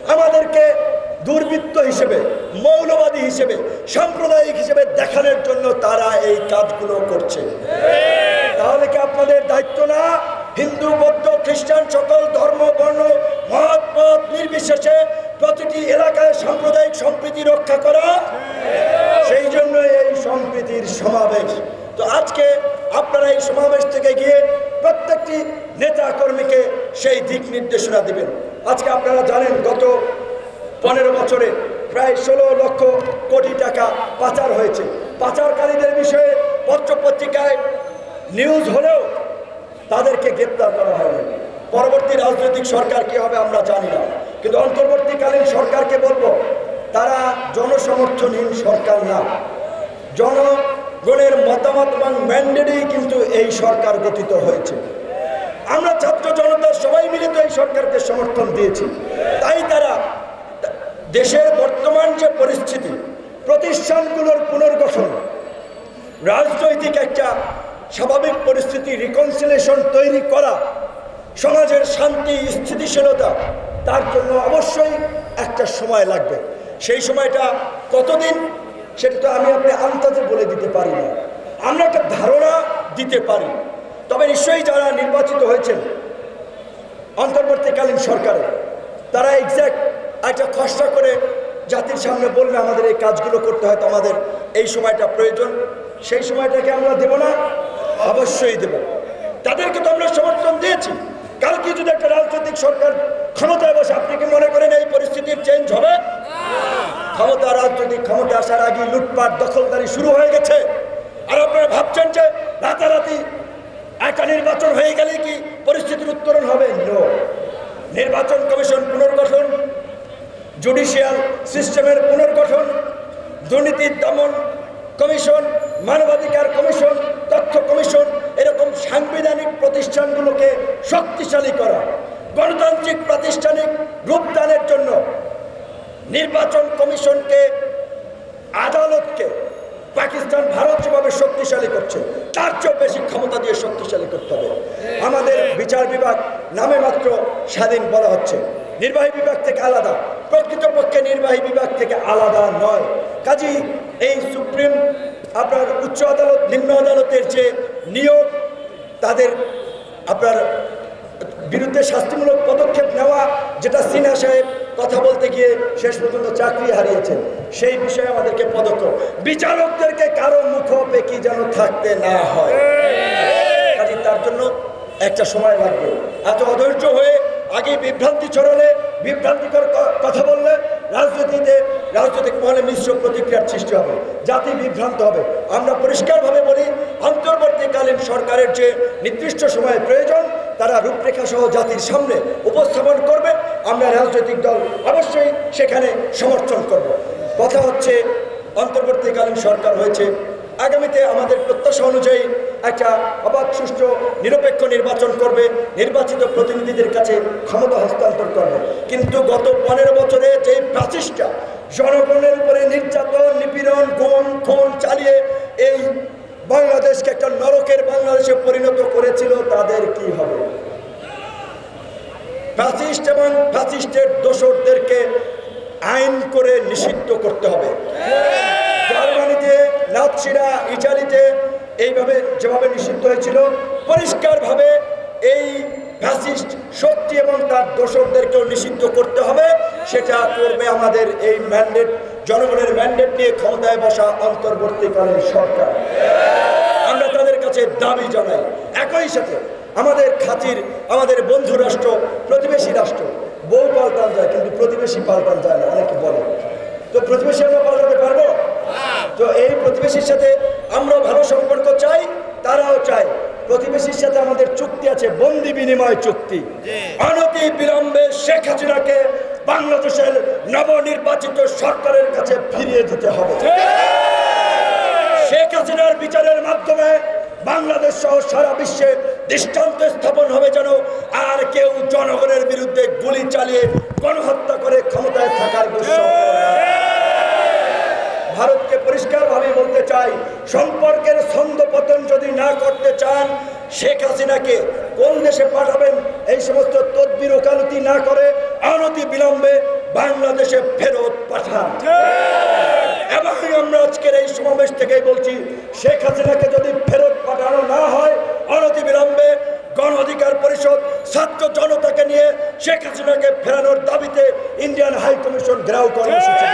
আমাদেরকে দুর্বৃত্ত হিসেবে, মৌলবাদী হিসেবে, সাম্প্রদায়িক হিসেবে দেখানোর জন্য তারা এই কাজগুলো করছে। তাহলে কি আপনাদের দায়িত্ব না হিন্দু, বৌদ্ধ, খ্রিস্টান সকল ধর্ম, বর্ণ, মত পথ নির্বিশেষে প্রতিটি এলাকায় সাম্প্রদায়িক সম্প্রীতি রক্ষা করা? সেই জন্য এই সম্প্রীতির সমাবেশ। তো আজকে আপনারা এই সমাবেশ থেকে গিয়ে প্রত্যেকটি নেতা কর্মীকে সেই দিক নির্দেশনা দিবেন। আজকে আপনারা জানেন গত 15 বছরে প্রায় 16 লক্ষ কোটি টাকা পাচার হয়েছে। পাচারকারীদের বিষয়ে পত্রপত্রিকায় নিউজ হলেও তাদেরকে গ্রেপ্তার করা হয়নি। পরবর্তী রাজনৈতিক সরকার কি হবে আমরা জানি না, কিন্তু অন্তর্বর্তীকালীন সরকারকে বলবো তারা জনসমর্থনহীন সরকার না, জনগণের মতামত এবং ম্যান্ডেটেই কিন্তু এই সরকার গঠিত হয়েছে। আমরা ছাত্র জনতা সবাই মিলে তো এই সরকারকে সমর্থন দিয়েছি। তাই তারা দেশের বর্তমান যে পরিস্থিতি, প্রতিষ্ঠানগুলোর পুনর্গঠন, রাজনৈতিক একটা স্বাভাবিক পরিস্থিতি, রিকনসিলিয়েশন তৈরি করা, সমাজের শান্তি স্থিতিশীলতা, তার জন্য অবশ্যই একটা সময় লাগবে। সেই সময়টা কতদিন সেটা তো আমি আপনি আন্দাজে বলে দিতে পারি না, আমরা একটা ধারণা দিতে পারি। তবে নিশ্চয়ই যারা নির্বাচিত হয়েছেন অন্তর্বর্তীকালীন সরকারে, তারা এক্স্যাক্ট একটা খসড়া করে জাতির সামনে বলবে আমাদের এই কাজগুলো করতে হয়, তো আমাদের এই সময়টা প্রয়োজন। সেই সময়টাকে আমরা দেব না? অবশ্যই দেব। তাদেরকে তো আমরা সমর্থন দিয়েছি। কালকে যদি একটা রাজনৈতিক সরকার ক্ষমতায় বসে, আপনি কি মনে করেন এই পরিস্থিতির চেঞ্জ হবে? রাজনৈতিক ক্ষমতা আসার আগে লুটপাট, দখলদারি শুরু হয়ে গেছে। আর আপনারা ভাবছেন যে রাতারাতি একটা নির্বাচন হয়ে গেলে কি পরিস্থিতির উত্তরণ হবে? নো। নির্বাচন কমিশন পুনর্গঠন, জুডিশিয়াল সিস্টেমের পুনর্গঠন, দুর্নীতি দমন কমিশন, মানবাধিকার কমিশন, তথ্য কমিশন, এরকম সাংবিধানিক প্রতিষ্ঠানগুলোকে শক্তিশালী করা, গণতান্ত্রিক প্রাতিষ্ঠানিক রূপদানের জন্য নির্বাচন কমিশনকে, আদালতকে পাকিস্তান, ভারত যেভাবে শক্তিশালী করছে তার চেয়েও বেশি ক্ষমতা দিয়ে শক্তিশালী করতে হবে। আমাদের বিচার বিভাগ নামে মাত্র স্বাধীন বলা হচ্ছে, নির্বাহী বিভাগ থেকে আলাদা, প্রকৃতপক্ষে নির্বাহী বিভাগ থেকে আলাদা নয়। কাজেই এই সুপ্রিম, আপনার উচ্চ আদালত, নিম্ন আদালতের যে নিয়োগ, তাদের আপনার বিরুদ্ধে শাস্তিমূলক পদক্ষেপ নেওয়া, যেটা সিনহা সাহেব কথা বলতে গিয়ে শেষ পর্যন্ত চাকরি হারিয়েছেন, সেই বিষয়ে আমাদেরকে পদক্ষেপ, বিচারকদেরকে কারো মুখোপেক্ষী যেন থাকতে না হয়। কাজে তার জন্য একটা সময় লাগবে। এত অধৈর্য হয়ে আগে বিভ্রান্তি ছড়ালে, বিভ্রান্তিকর কথা বললে রাজনৈতিক মহলে মিশ্র প্রতিক্রিয়ার সৃষ্টি হবে, জাতি বিভ্রান্ত হবে। আমরা পরিষ্কারভাবে বলি, অন্তর্বর্তীকালীন সরকারের যে নির্দিষ্ট সময় প্রয়োজন তারা রূপরেখা সহ জাতির সামনে উপস্থাপন করবে। আমরা রাজনৈতিক দল অবশ্যই সেখানে সমর্থন করব। কথা হচ্ছে অন্তর্বর্তীকালীন সরকার হয়েছে, আগামীতে আমাদের প্রত্যাশা অনুযায়ী একটা অবাধ, সুষ্ঠু, নিরপেক্ষ নির্বাচন করবে, নির্বাচিত প্রতিনিধিদের কাছে ক্ষমতা হস্তান্তর করবে। কিন্তু গত 15 বছরে যে ফ্যাসিস্টরা জনগণের উপরে নির্যাতন, নিপীড়ন, গুম খুন চালিয়ে এই বাংলাদেশকে একটা নরকের বাংলাদেশে পরিণত করেছিল, তাদের কি হবে? ফ্যাসিস্ট এবং ফ্যাসিস্টের দোসরদেরকে আইন করে নিষিদ্ধ করতে হবে। জার্মানিতে, নাৎসিরা, ইটালিতে এইভাবে যেভাবে নিষিদ্ধ হয়েছিল, পরিষ্কারভাবে এই ফ্যাসিস্ট শক্তি এবং তার দোসরদেরকেও নিষিদ্ধ করতে হবে। সেটা করবে আমাদের এই ম্যান্ডেট, জনগণের ম্যান্ডেট নিয়ে ক্ষমতায় বসা অন্তর্বর্তীকালীন সরকার। আমরা তাদের কাছে দাবি জানাই। একই সাথে আমাদের খাতির, আমাদের বন্ধু রাষ্ট্র, প্রতিবেশী রাষ্ট্র, বউ পাল্টান যায় কিন্তু প্রতিবেশী পাল্টান যায় না, অনেকে বলে। তো প্রতিবেশী আমরা পাল্টাতে পারবো? তো এই প্রতিবেশীর সাথে আমরা ভালো সম্পর্ক চাই, তারাও চায়। প্রতিবেশীর সাথে আমাদের চুক্তি আছে, বন্দি বিনিময় চুক্তি। অনতি বিলম্বে শেখ হাসিনাকে বাংলাদেশের নবনির্বাচিত সরকারের কাছে ফিরিয়ে দিতে হবে। শেখ হাসিনার বিচারের মাধ্যমে বাংলাদেশ সহ সারা বিশ্বে দৃষ্টান্ত স্থাপন হবে, যেন আর কেউ জনগণের বিরুদ্ধে গুলি চালিয়ে গণহত্যা করে ক্ষমতায় থাকার ভারতকে পরিষ্কারভাবে বলতে চাই, সম্পর্কের ছন্দপতন যদি না করতে চান, শেখ হাসিনাকে কোন দেশে পাঠাবেন এই সমস্ত তদবির ওকালতি না করে অনতি বিলম্বে বাংলাদেশে ফেরত পাঠান। এবং আমরা আজকের এই সমাবেশ থেকেই বলছি, শেখ হাসিনাকে যদি ফেরত পাঠানো না হয়, অনতিবিলম্বে গণ অধিকার পরিষদ ছাত্র জনতাকে নিয়ে শেখ হাসিনাকে ফেরানোর দাবিতে ইন্ডিয়ান হাই কমিশন ঘেরাও কর্মসূচি।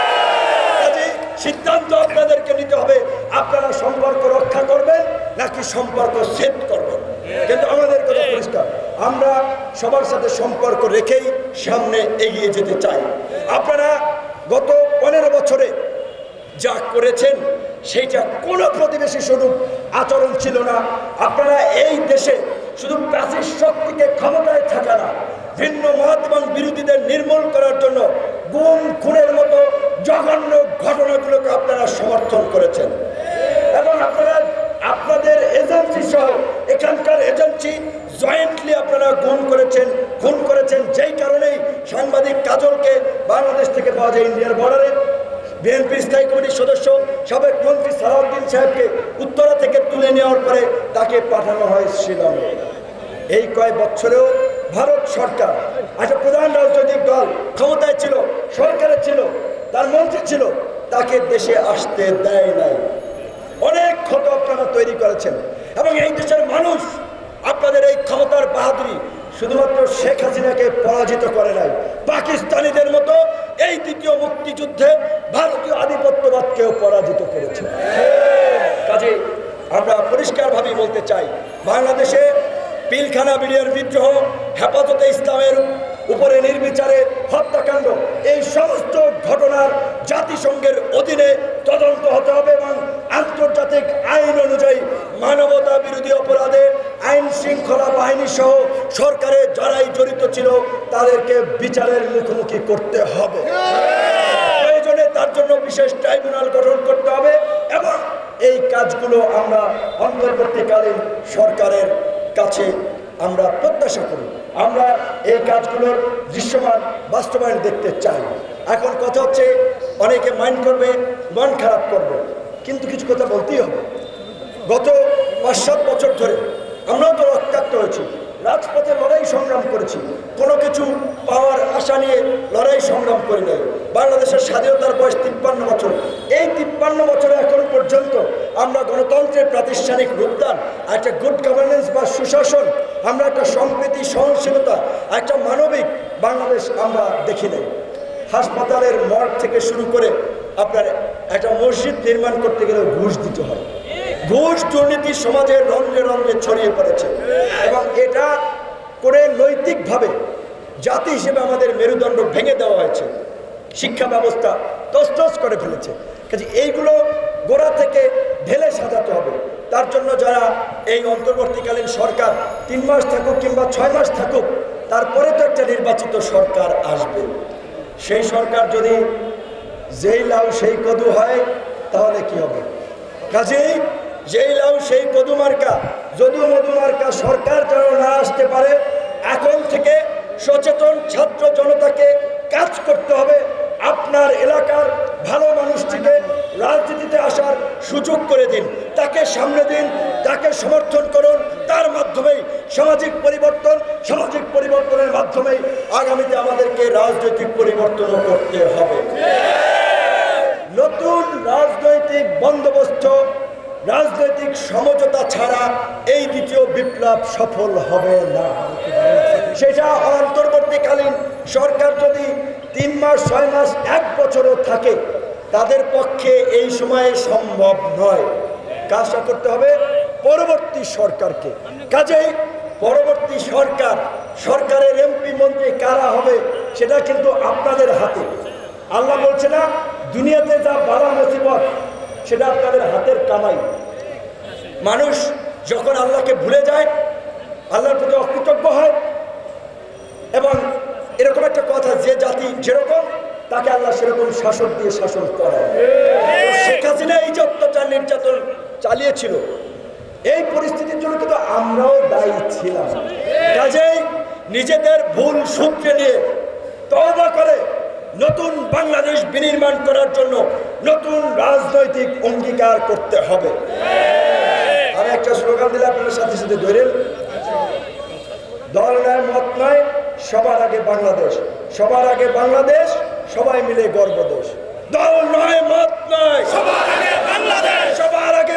সিদ্ধান্ত আপনাদেরকে নিতে হবে, আপনারা সম্পর্ক রক্ষা করবেন নাকি সম্পর্ক ছেদ করবেন। কিন্তু আমাদের কথা পরিষ্কার, আমরা সবার সাথে সম্পর্ক রেখেই সামনে এগিয়ে যেতে চাই। আপনারা গত 15 বছরে যা করেছেন সেইটা কোনো প্রতিবেশী স্বরূপ আচরণ ছিল না। আপনারা এই দেশে শুধু প্রাচীর শক্তিকে ক্ষমতায় থাকা না, ভিন্ন মত এবং বিরোধীদের নির্মূল করার জন্য গুম খুনের মতো জঘন্য ঘটনাগুলোকে আপনারা সমর্থন করেছেন। এবং আপনারা আপনাদের এজেন্সি সহ এখানকার এজেন্সি জয়েন্টলি আপনারা খুন করেছেন, যেই কারণেই সাংবাদিক কাজলকে বাংলাদেশ থেকে পাওয়া যায় ইন্ডিয়ার বর্ডারে। বিএনপির স্থায়ী কমিটির সদস্য সাবেক মন্ত্রী সালাউদ্দিন সাহেবকে উত্তরা থেকে তুলে নেওয়ার পরে তাকে পাঠানো হয় শিলংয়ে। এই কয়েক বছরেও ভারত সরকার একটা প্রধান রাজনৈতিক দল ক্ষমতায় ছিল, সরকারে ছিল, তার মন্ত্রী ছিল, তাকে দেশে আসতে দেয় নাই। অনেক ক্ষত আপনারা তৈরি করেছেন এবং এই দেশের মানুষ আপনাদের এই ক্ষমতার বাহাদুরি শুধুমাত্র শেখ হাসিনাকে পরাজিত করে নাই, পাকিস্তানিদের মতো এই দ্বিতীয় মুক্তিযুদ্ধে ভারতীয় আধিপত্যবাদকেও পরাজিত করেছে। কাজে আমরা পরিষ্কারভাবে বলতে চাই, বাংলাদেশে পিলখানা বিডিআর বিদ্রোহ, হেফাজতে ইসলামের উপরে নির্বিচারে হত্যাকাণ্ড, এই সমস্ত ঘটনার জাতিসংঘের অধীনে তদন্ত হতে হবে এবং আন্তর্জাতিক আইন অনুযায়ী মানবতা বিরোধী অপরাধে আইন শৃঙ্খলা বাহিনী সহ সরকারে যারাই জড়িত ছিল তাদেরকে বিচারের মুখোমুখি করতে হবে। প্রয়োজনে তার জন্য বিশেষ ট্রাইব্যুনাল গঠন করতে হবে এবং এই কাজগুলো আমরা অন্তর্বর্তীকালীন সরকারের কাছে আমরা প্রত্যাশা করি। আমরা এই কাজগুলোর দৃশ্যমান বাস্তবায়ন দেখতে চাই। এখন কথা হচ্ছে, অনেকে মাইন্ড করবে, মন খারাপ করবে, কিন্তু কিছু কথা বলতেই হবে। গত 5-7 বছর ধরে আমরাও তো রক্তাক্ত হয়েছি, রাজপথে লড়াই সংগ্রাম করেছি, কোনো কিছু পাওয়ার আশা নিয়ে লড়াই সংগ্রাম করি নাই। বাংলাদেশের স্বাধীনতার বয়স 53 বছর। এই 53 বছরে এখন পর্যন্ত আমরা গণতন্ত্রের প্রাতিষ্ঠানিক রূপদান, একটা গুড গভর্নেন্স বা সুশাসন, আমরা একটা সম্প্রীতি, সহনশীলতা, একটা মানবিক বাংলাদেশ আমরা দেখি নাই। হাসপাতালের মর্গ থেকে শুরু করে আপনার একটা মসজিদ নির্মাণ করতে গেলে ঘুষ দিতে হয়। ঘুষ দুর্নীতি সমাজের রন্ধ্রে রন্ধ্রে ছড়িয়ে পড়েছে এবং এটা করে নৈতিকভাবে জাতি হিসেবে আমাদের মেরুদণ্ড ভেঙে দেওয়া হয়েছে। শিক্ষা ব্যবস্থা তছনছ করে ফেলেছে। কাজে এইগুলো গোড়া থেকে ঢেলে সাজাতে হবে। তার জন্য যারা এই অন্তর্বর্তীকালীন সরকার 3 মাস থাকুক কিংবা 6 মাস থাকুক, তারপরে তো একটা নির্বাচিত সরকার আসবে। সেই সরকার যদি যেই লাউ সেই কদু হয় তাহলে কি হবে? কাজেই যেই লাউ সেই কদু মার্কা, যদু মধু মার্কা সরকার যেন না আসতে পারে, এখন থেকে সচেতন ছাত্র জনতাকে কাজ করতে হবে। আপনার এলাকার ভালো মানুষটিকে রাজনীতিতে আসার সুযোগ করে দিন, তাকে সামনে দিন, তাকে সমর্থন করুন। তার মাধ্যমেই সামাজিক পরিবর্তনের মাধ্যমেই আগামীতে আমাদেরকে রাজনৈতিক পরিবর্তনও করতে হবে। নতুন রাজনৈতিক বন্দোবস্ত, রাজনৈতিক সমঝোতা ছাড়া এই দ্বিতীয় বিপ্লব সফল হবে না। সেটা অন্তর্বর্তীকালীন সরকার যদি 3 মাস, 6 মাস, 1 বছরও থাকে, তাদের পক্ষে এই সময়ে সম্ভব নয়। কাজটা করতে হবে পরবর্তী সরকারকে। কাজেই পরবর্তী সরকারের এমপি মন্ত্রী কারা হবে সেটা কিন্তু আপনাদের হাতে। আল্লাহ বলছে না, দুনিয়াতে যা বালা মুসিবত সেটা আপনাদের হাতের কামাই। মানুষ যখন আল্লাহকে ভুলে যায়, আল্লাহর প্রতি অকৃতজ্ঞ হয়, এবং এরকম একটা কথা, যে জাতি যেরকম তাকে আল্লাহ সেরকম শাসক দিয়ে শাসন করে। শেখ হাসিনা এই যে অত্যাচার নির্যাতন চালিয়েছিল, এই পরিস্থিতির জন্য কিন্তু আমরাও দায়ী ছিলাম। কাজেই নিজেদের ভুল সূত্রে নিয়ে তওবা করে নতুন বাংলাদেশ বিনির্মাণ করার জন্য নতুন রাজনৈতিক অঙ্গীকার করতে হবে। আমি একটা স্লোগান দিলে আপনাদের সাথে সাথে ধরেন, দল নয়, মত নয়, সবার আগে বাংলাদেশ। সবার আগে বাংলাদেশ, সবাই মিলে গর্বদেশ। দল নয়, মত নয়, সবার আগে বাংলাদেশ, সবার আগে